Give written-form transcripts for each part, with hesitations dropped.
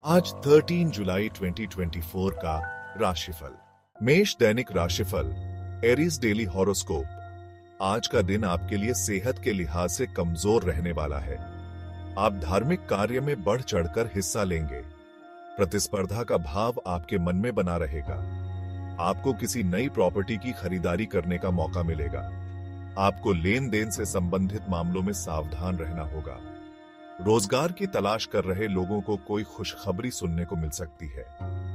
आज 13 जुलाई 2024 का राशिफल। मेष दैनिक राशिफल, एरीज डेली हॉरोस्कोप। आज का दिन आपके लिए सेहत के लिहाज से कमजोर रहने वाला है। आप धार्मिक कार्य में बढ़ चढ़कर हिस्सा लेंगे। प्रतिस्पर्धा का भाव आपके मन में बना रहेगा। आपको किसी नई प्रॉपर्टी की खरीदारी करने का मौका मिलेगा। आपको लेन देन से संबंधित मामलों में सावधान रहना होगा। रोजगार की तलाश कर रहे लोगों को कोई खुशखबरी सुनने को मिल सकती है।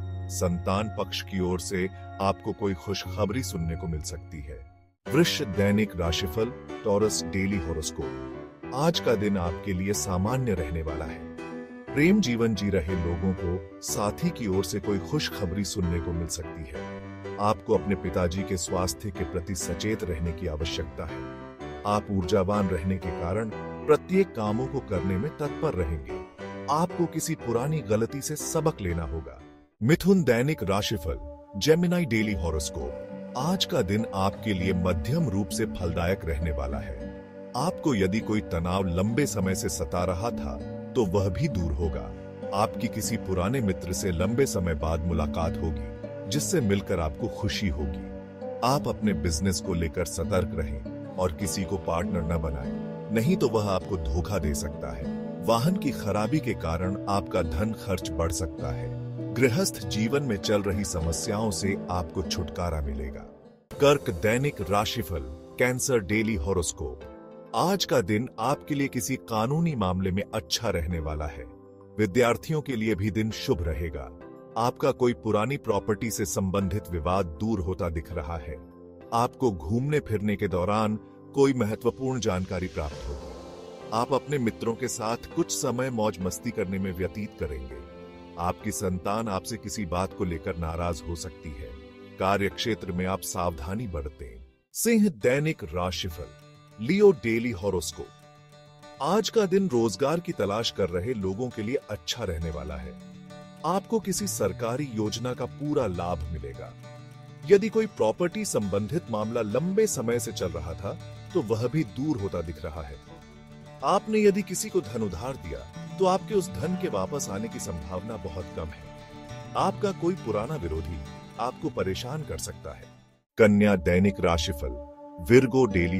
संतान पक्ष की ओर से आपको कोई खुशखबरी सुनने को मिल सकती है। वृश्चिक दैनिक राशिफल, टॉरस डेली हॉरोस्कोप। आज का दिन आपके लिए सामान्य रहने वाला है। प्रेम जीवन जी रहे लोगों को साथी की ओर से कोई खुशखबरी सुनने को मिल सकती है। आपको अपने पिताजी के स्वास्थ्य के प्रति सचेत रहने की आवश्यकता है। आप ऊर्जावान रहने के कारण प्रत्येक कामों को करने में तत्पर रहेंगे। आपको किसी पुरानी गलती से सबक लेना होगा। मिथुन दैनिक राशिफल, जेमिनी डेली हॉरोस्कोप। आज का दिन आपके लिए मध्यम रूप से फलदायक रहने वाला है। आपको यदि कोई तनाव लंबे समय से सता रहा था तो वह भी दूर होगा। आपकी किसी पुराने मित्र से लंबे समय बाद मुलाकात होगी, जिससे मिलकर आपको खुशी होगी। आप अपने बिजनेस को लेकर सतर्क रहें और किसी को पार्टनर न बनाएं, नहीं तो वह आपको धोखा दे सकता है। वाहन की खराबी के कारण आपका धन खर्च बढ़ सकता है। गृहस्थ जीवन में चल रही समस्याओं से आपको छुटकारा मिलेगा। कर्क दैनिक राशिफल, कैंसर डेली हॉरोस्कोप। आज का दिन आपके लिए किसी कानूनी मामले में अच्छा रहने वाला है। विद्यार्थियों के लिए भी दिन शुभ रहेगा। आपका कोई पुरानी प्रॉपर्टी से संबंधित विवाद दूर होता दिख रहा है। आपको घूमने फिरने के दौरान कोई महत्वपूर्ण जानकारी प्राप्त होगी। आप अपने मित्रों के साथ कुछ समय मौज मस्ती करने में व्यतीत करेंगे। आपकी संतान आपसे किसी बात को लेकर नाराज हो सकती है। कार्य क्षेत्र में आप सावधानी बरतें। सिंह दैनिक राशिफल, लियो डेली हॉरोस्कोप। आज का दिन रोजगार की तलाश कर रहे लोगों के लिए अच्छा रहने वाला है। आपको किसी सरकारी योजना का पूरा लाभ मिलेगा। यदि कोई प्रॉपर्टी संबंधित मामला लंबे समय से चल रहा था तो वह भी दूर होता दिख रहा है। आपने यदि किसी को धन उधार दिया तो आपके उस धन के वापस आने की संभावना बहुत कम है। आपका कोई पुराना विरोधी आपको परेशान कर सकता है। कन्या दैनिक राशिफल, विर्गो डेली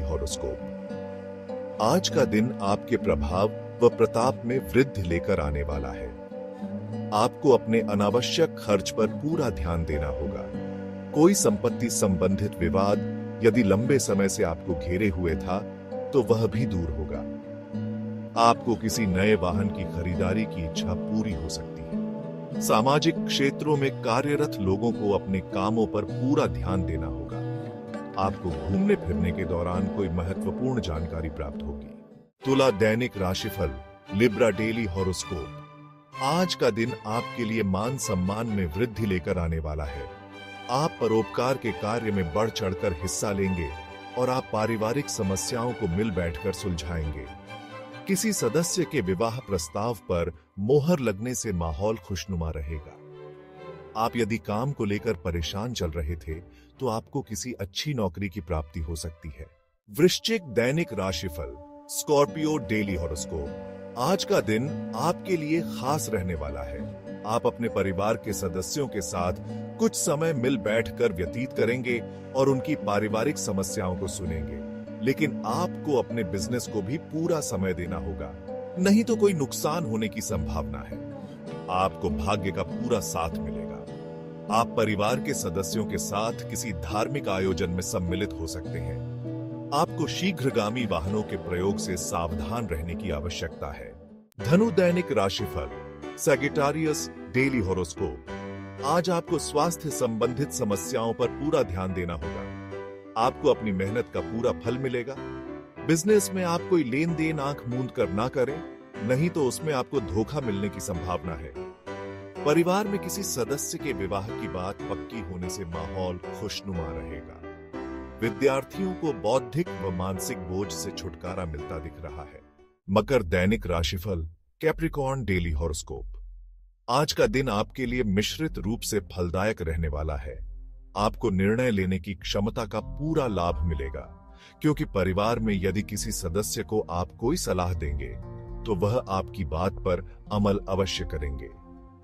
हॉरोस्कोप। आज का दिन आपके प्रभाव व प्रताप में वृद्धि लेकर आने वाला है। आपको अपने अनावश्यक खर्च पर पूरा ध्यान देना होगा। कोई संपत्ति संबंधित विवाद यदि लंबे समय से आपको घेरे हुए था तो वह भी दूर होगा। आपको किसी नए वाहन की खरीदारी की इच्छा पूरी हो सकती है। सामाजिक क्षेत्रों में कार्यरत लोगों को अपने कामों पर पूरा ध्यान देना होगा। आपको घूमने फिरने के दौरान कोई महत्वपूर्ण जानकारी प्राप्त होगी। तुला दैनिक राशिफल, लिब्रा डेली हॉरोस्कोप। आज का दिन आपके लिए मान सम्मान में वृद्धि लेकर आने वाला है। आप परोपकार के कार्य में बढ़ चढ़कर हिस्सा लेंगे और आप पारिवारिक समस्याओं को मिल बैठकर सुलझाएंगे। किसी सदस्य के विवाह प्रस्ताव पर मोहर लगने से माहौल खुशनुमा रहेगा। आप यदि काम को लेकर परेशान चल रहे थे तो आपको किसी अच्छी नौकरी की प्राप्ति हो सकती है। वृश्चिक दैनिक राशिफल, स्कॉर्पियो डेली हॉरोस्कोप। आज का दिन आपके लिए खास रहने वाला है। आप अपने परिवार के सदस्यों के साथ कुछ समय मिल बैठकर व्यतीत करेंगे और उनकी पारिवारिक समस्याओं को सुनेंगे। लेकिन आपको अपने बिजनेस को भी पूरा समय देना होगा, नहीं तो कोई नुकसान होने की संभावना है। आपको भाग्य का पूरा साथ मिलेगा। आप परिवार के सदस्यों के साथ किसी धार्मिक आयोजन में सम्मिलित हो सकते हैं। आपको शीघ्रगामी वाहनों के प्रयोग से सावधान रहने की आवश्यकता है। धनु दैनिक राशिफल, सैगिटारियस डेली हॉरोस्कोप। आज आपको स्वास्थ्य संबंधित समस्याओं पर पूरा ध्यान देना होगा। आपको अपनी मेहनत का पूरा फल मिलेगा। बिजनेस में आप कोई लेन देन आंख मूंद कर ना करें, नहीं तो उसमें आपको धोखा मिलने की संभावना है। परिवार में किसी सदस्य के विवाह की बात पक्की होने से माहौल खुशनुमा रहेगा। विद्यार्थियों को बौद्धिक व मानसिक बोझ से छुटकारा मिलता दिख रहा है। मकर दैनिक राशिफल, कैप्रिकॉर्न डेली हॉरोस्कोप। आज का दिन आपके लिए मिश्रित रूप से फलदायक रहने वाला है। आपको निर्णय लेने की क्षमता का पूरा लाभ मिलेगा, क्योंकि परिवार में यदि किसी सदस्य को आप कोई सलाह देंगे तो वह आपकी बात पर अमल अवश्य करेंगे।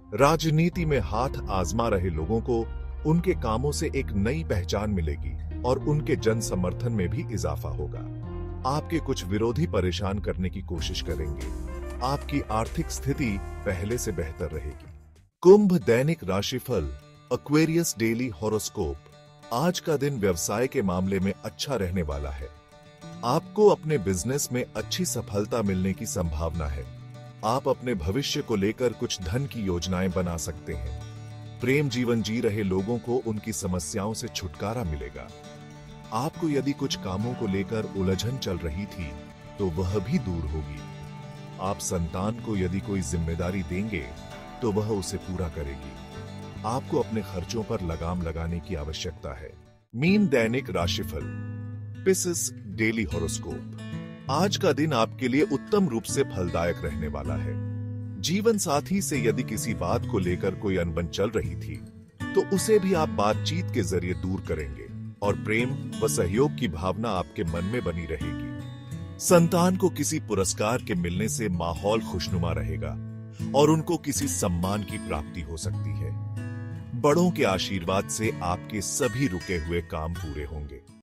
राजनीति में हाथ आजमा रहे लोगों को उनके कामों से एक नई पहचान मिलेगी और उनके जन समर्थन में भी इजाफा होगा। आपके कुछ विरोधी परेशान करने की कोशिश करेंगे। आपकी आर्थिक स्थिति पहले से बेहतर रहेगी। कुंभ दैनिक राशिफल एक्वेरियस डेली हॉरोस्कोप। आज का दिन व्यवसाय के मामले में अच्छा रहने वाला है। आपको अपने बिजनेस में अच्छी सफलता मिलने की संभावना है। आप अपने भविष्य को लेकर कुछ धन की योजनाएं बना सकते हैं। प्रेम जीवन जी रहे लोगों को उनकी समस्याओं से छुटकारा मिलेगा। आपको यदि कुछ कामों को लेकर उलझन चल रही थी तो वह भी दूर होगी। आप संतान को यदि कोई जिम्मेदारी देंगे तो वह उसे पूरा करेगी। आपको अपने खर्चों पर लगाम लगाने की आवश्यकता है। मीन दैनिक राशिफल पिसिस डेली हॉरोस्कोप। आज का दिन आपके लिए उत्तम रूप से फलदायक रहने वाला है। जीवन साथी से यदि किसी बात को लेकर कोई अनबन चल रही थी तो उसे भी आप बातचीत के जरिए दूर करेंगे और प्रेम व सहयोग की भावना आपके मन में बनी रहेगी। संतान को किसी पुरस्कार के मिलने से माहौल खुशनुमा रहेगा और उनको किसी सम्मान की प्राप्ति हो सकती है। बड़ों के आशीर्वाद से आपके सभी रुके हुए काम पूरे होंगे।